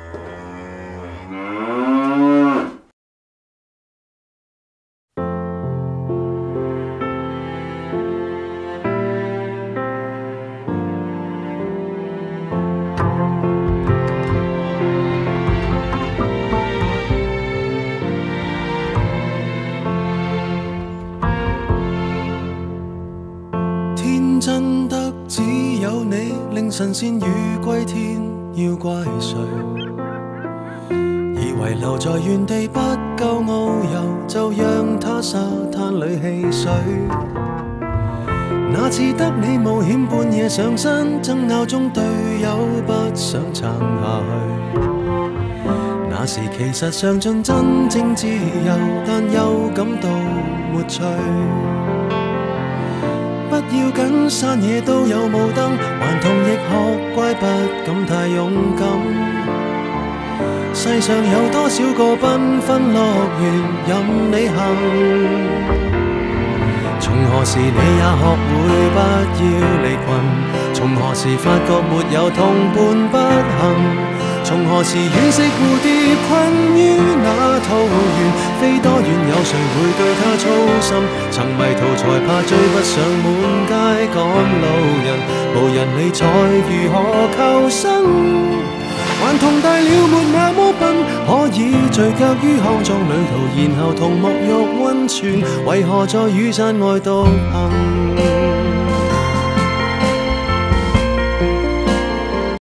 天真得只有你，令神仙魚歸天，要怪誰？以為留在原地不夠遨遊，就讓它沙灘裏戲水。那次得你冒險半夜上山，爭拗中隊友不想撐下去。那時其實嘗盡真正自由，但又感到沒趣。不要緊，山野都有霧燈，頑童亦學乖，不敢太勇敢。世上有多少個繽紛樂園任你行？從何時你也學會不要離群？從何時發覺沒有同伴不行？從何時惋惜蝴蝶困於那桃源，飛多遠有誰會對它操心？曾迷途才怕追不上滿街趕路人，無人理睬如何求生？頑童大了沒那麼笨，可以聚腳於康莊旅途，然後同沐浴溫泉，為何在雨傘外獨行？